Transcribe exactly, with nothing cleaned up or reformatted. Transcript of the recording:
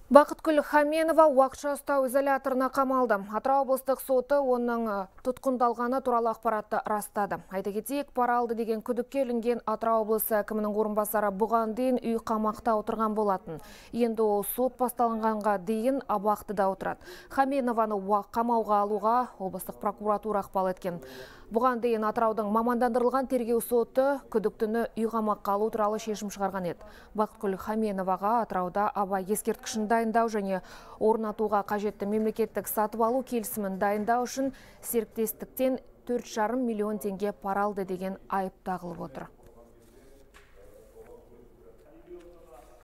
Бақытгүл Хаменова уақытша ұстау изоляторына қамалды. Атырау облыстық соты оның тұтқындалғаны туралы ақпаратты растады. Айта кетейік, пара алды деген күдікке ілінген Атырау облысы әкімінің орынбасары бұған дейін үй қамақта отырған болатын. Енді ол сот басталынғанға дейін абақтыда отырады. Хаменованы қамауға алуға облыстық прокуратура ықпал еткен. Бұған дейін Атыраудың мамандандырылған тергеу соты күдіктіні үй қамаққа алу туралы шешім шығарған еді. Бақытгүл Хаменоваға Атырауда абай ескерткішін дайындау және орнатуға қажетті мемлекеттік сатып алу келісімін дайындау үшін серіктестіктен төрт жарым миллион теңге пара алды деген айып тағылып отыр.